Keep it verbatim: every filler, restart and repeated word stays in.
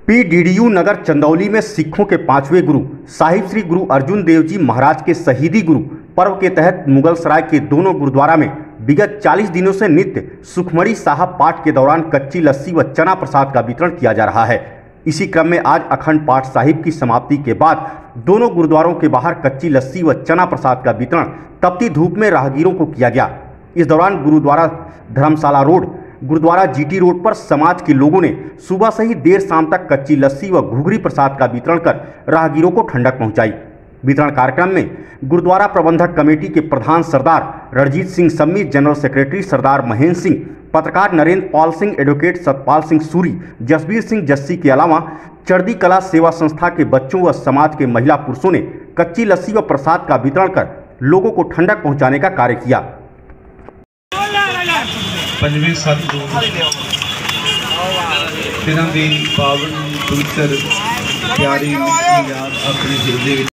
PDDU नगर चंदौली में सिखों के पांचवें गुरु साहिब श्री गुरु अर्जुन देव जी महाराज के शहीदी गुरु पर्व के तहत मुगलसराय के दोनों गुरुद्वारा में विगत चालीस दिनों से नित्य सुखमणी साहब पाठ के दौरान कच्ची लस्सी व चना प्रसाद का वितरण किया जा रहा है। इसी क्रम में आज अखंड पाठ साहिब की समाप्ति के बाद दोनों गुरुद्वारों के बाहर कच्ची लस्सी व चना प्रसाद का वितरण तपती धूप में राहगीरों को किया गया। इस दौरान Gurdwara Dharamshala road, Gurdwara GT road पर समाज के लोगों ने सुबह से ही देर शाम तक कच्ची लस्सी व घुघरी प्रसाद का वितरण कर राहगीरों को ठंडक पहुंचाई। वितरण कार्यक्रम में गुरुद्वारा प्रबंधक कमेटी के प्रधान सरदार रणजीत सिंह सम्मी, जनरल सेक्रेटरी सरदार महेंद्र सिंह, पत्रकार नरेंद्र पाल सिंह, एडवोकेट सतपाल सिंह सूरी, जसबीर सिंह जस्सी के अलावा चढ़दी कला सेवा संस्था के बच्चों व समाज के महिला पुरुषों ने कच्ची लस्सी व प्रसाद का वितरण कर लोगों को ठंडक पहुँचाने का कार्य किया। पंजवीं सतगुरु तिन्हां दी पावन पवित्र प्यारी याद अपने दिल दे